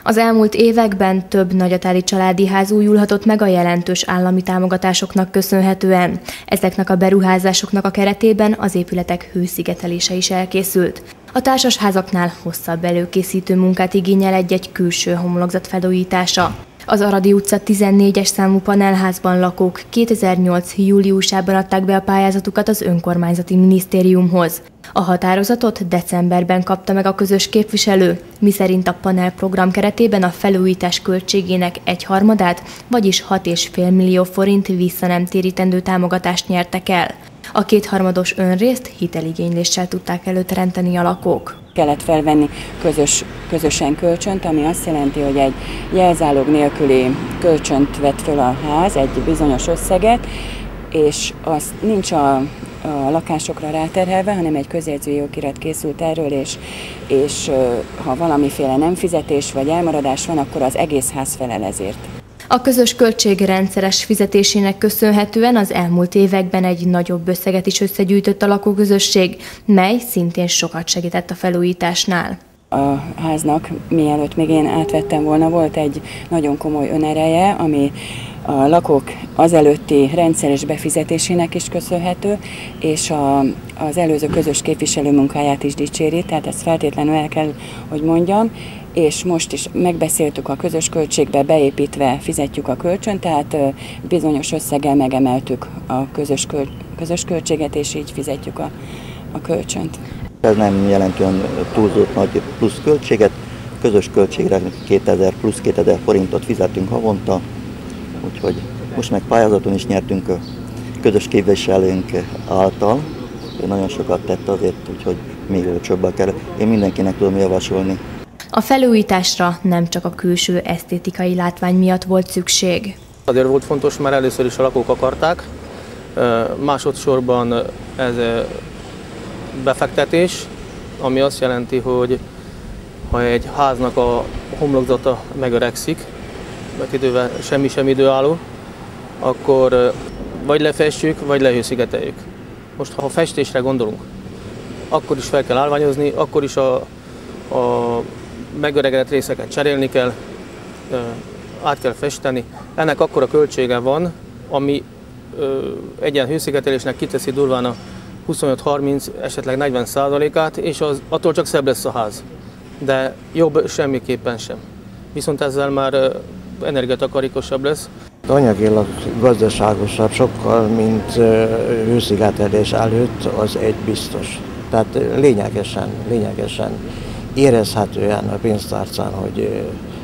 Az elmúlt években több nagyatádi családi ház újulhatott meg a jelentős állami támogatásoknak köszönhetően. Ezeknek a beruházásoknak a keretében az épületek hőszigetelése is elkészült. A társasházaknál hosszabb előkészítő munkát igényel egy-egy külső homlokzat felújítása. Az Aradi utca 14-es számú panelházban lakók 2008. júliusában adták be a pályázatukat az önkormányzati minisztériumhoz. A határozatot decemberben kapta meg a közös képviselő, miszerint a panelprogram keretében a felújítás költségének egyharmadát, vagyis 6,5 millió forint visszanemtérítendő támogatást nyertek el. A kétharmados önrészt hiteligényléssel tudták előteremteni a lakók. Kellett felvenni közösen kölcsönt, ami azt jelenti, hogy egy jelzálog nélküli kölcsönt vett föl a ház, egy bizonyos összeget, és az nincs a lakásokra ráterhelve, hanem egy közjegyzői okirat készült erről, és ha valamiféle nem fizetés vagy elmaradás van, akkor az egész ház felel ezért. A közös költség rendszeres fizetésének köszönhetően az elmúlt években egy nagyobb összeget is összegyűjtött a lakóközösség, mely szintén sokat segített a felújításnál. A háznak, mielőtt még én átvettem volna, volt egy nagyon komoly önereje, ami a lakók azelőtti rendszeres befizetésének is köszönhető, és az előző közös képviselő munkáját is dicséri, tehát ezt feltétlenül el kell, hogy mondjam, és most is megbeszéltük, a közös költségbe beépítve fizetjük a kölcsönt, tehát bizonyos összeggel megemeltük a közös költséget, és így fizetjük a kölcsönt. Ez nem jelent olyan túlzott nagy plusz költséget, közös költségre 2000 forintot fizetünk havonta, úgyhogy most meg pályázaton is nyertünk közös képviselőnk által, ő nagyon sokat tett azért, úgyhogy még olcsóbbá kell. Én mindenkinek tudom javasolni. A felújításra nem csak a külső esztétikai látvány miatt volt szükség. Azért volt fontos, mert először is a lakók akarták, másodszorban ez befektetés, ami azt jelenti, hogy ha egy háznak a homlokzata megöregszik, mert idővel semmi sem időálló, akkor vagy lefestjük, vagy lehőszigeteljük. Most ha festésre gondolunk, akkor is fel kell állványozni, akkor is a megöregedett részeket cserélni kell, át kell festeni. Ennek akkora költsége van, ami egy ilyen hőszigetelésnek kiteszi durván a 25-30, esetleg 40%-át, és attól csak szebb lesz a ház. De jobb semmiképpen sem. Viszont ezzel már energiatakarékosabb lesz. Anyagilag gazdaságosabb sokkal, mint hőszigetelés előtt, az egy biztos. Tehát lényegesen érezhetően a pénztárcán, hogy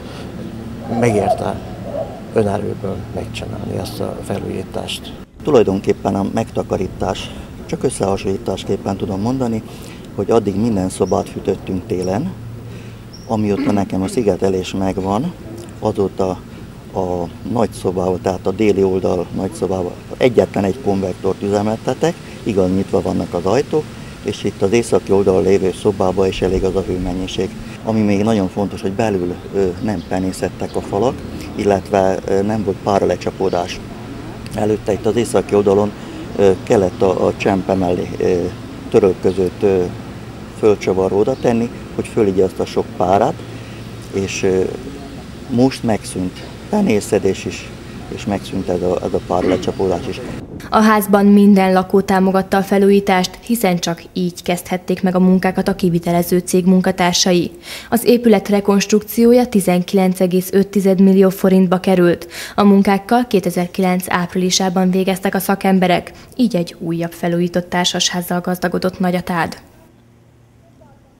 megérte önerőből megcsinálni ezt a felújítást. Tulajdonképpen a megtakarítás, csak összehasonlításképpen tudom mondani, hogy addig minden szobát fűtöttünk télen, amióta nekem a szigetelés megvan, azóta a nagyszobával, tehát a déli oldal nagyszobával egyetlen egy konvektort üzemeltetek, igaz nyitva vannak az ajtók, és itt az északi oldalon lévő szobában is elég az a hőmennyiség. Ami még nagyon fontos, hogy belül nem penészettek a falak, illetve nem volt páralecsapódás. Előtte itt az északi oldalon kellett a csempe mellé török között földcsavarra oda tenni, hogy fölígye azt a sok párát, és most megszűnt penészedés is, és megszűnt ez a páralecsapódás is. A házban minden lakó támogatta a felújítást, hiszen csak így kezdhették meg a munkákat a kivitelező cég munkatársai. Az épület rekonstrukciója 19,5 millió forintba került. A munkákkal 2009 áprilisában végeztek a szakemberek, így egy újabb felújított társasházzal gazdagodott Nagyatád.